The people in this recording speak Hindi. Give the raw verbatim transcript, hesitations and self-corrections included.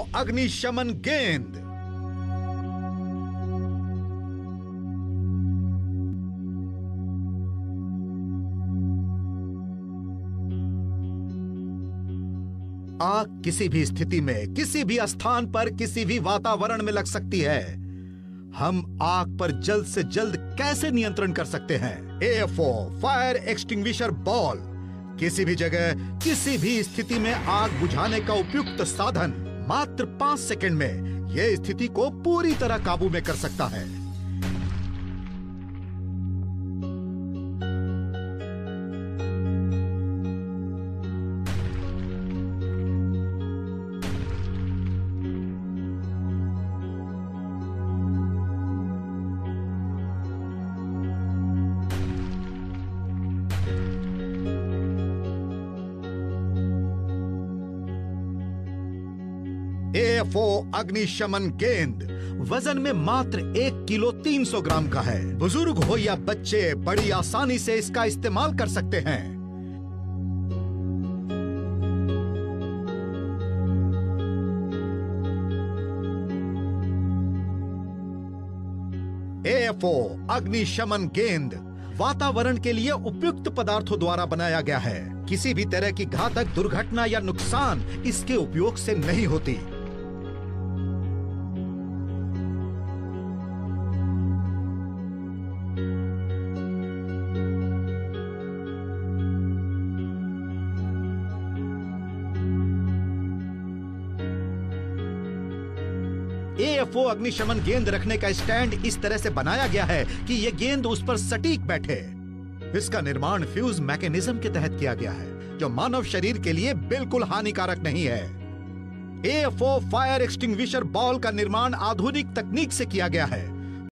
अग्निशमन गेंद। आग किसी भी स्थिति में, किसी भी स्थान पर, किसी भी वातावरण में लग सकती है। हम आग पर जल्द से जल्द कैसे नियंत्रण कर सकते हैं? A F O fire extinguisher ball किसी भी जगह, किसी भी स्थिति में आग बुझाने का उपयुक्त साधन। मात्र पांच सेकंड में यह स्थिति को पूरी तरह काबू में कर सकता है। ए एफ ओ अग्निशमन गेंद वजन में मात्र एक किलो तीन सौ ग्राम का है। बुजुर्ग हो या बच्चे बड़ी आसानी से इसका इस्तेमाल कर सकते हैं। ए एफ ओ अग्निशमन गेंद वातावरण के लिए उपयुक्त पदार्थों द्वारा बनाया गया है। किसी भी तरह की घातक दुर्घटना या नुकसान इसके उपयोग से नहीं होती। ए एफ ओ अग्निशमन गेंद रखने का स्टैंड इस तरह से बनाया गया है कि यह गेंद उस पर सटीक बैठे। इसका निर्माण फ्यूज मैकेनिज्म के तहत किया गया है, जो मानव शरीर के लिए बिल्कुल हानिकारक नहीं है। A F O fire extinguisher ball का निर्माण आधुनिक तकनीक से किया गया है।